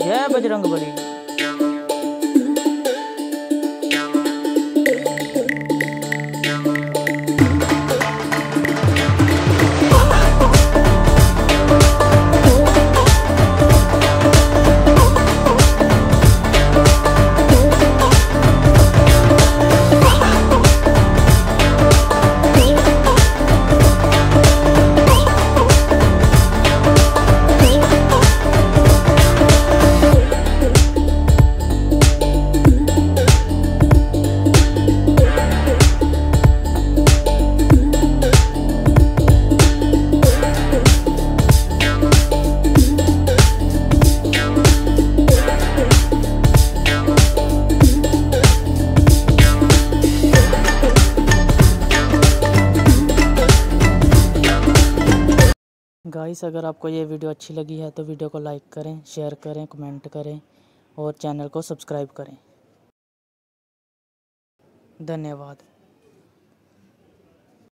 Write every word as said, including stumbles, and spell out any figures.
जय बजरंगबली। गाइस, अगर आपको ये वीडियो अच्छी लगी है तो वीडियो को लाइक करें, शेयर करें, कमेंट करें और चैनल को सब्सक्राइब करें। धन्यवाद।